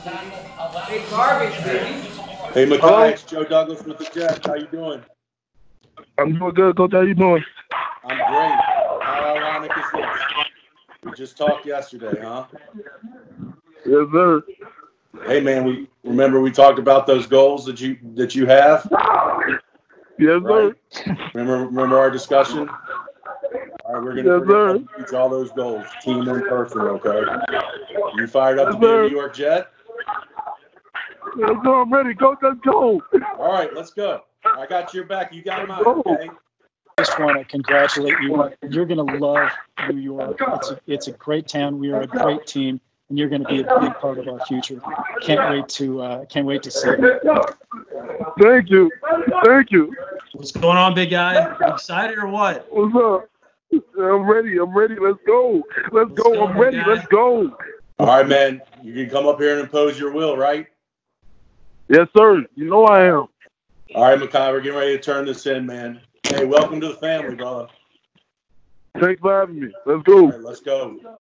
Hey, garbage, baby. Hey, Mekhi, it's Joe Douglas with the Jets. How you doing? I'm doing good, Coach. How you doing? I'm great. How ironic is this? We just talked yesterday, huh? Yes, sir. Hey, man, we talked about those goals that you have, Yes, right? sir. Remember our discussion? All right, we're gonna reach all those goals, team and personal. Okay. You fired up to be a New York Jet? Yes, sir. I'm ready, Coach. Let's go. All right, let's go. I got your back. You got mine. Okay. Just want to congratulate you. You're going to love New York. It's a great town. We are a great team, and you're going to be a big part of our future. Can't wait to see it. Thank you. Thank you. What's going on, big guy? Excited or what? What's up? I'm ready. Let's go. Let's go. I'm ready. Guy. Let's go. All right, man. You can come up here and impose your will, right? Yes, sir. You know I am. All right, Mekhi, we're getting ready to turn this in, man. Hey, welcome to the family, brother. Thanks for having me. Let's go. All right, let's go.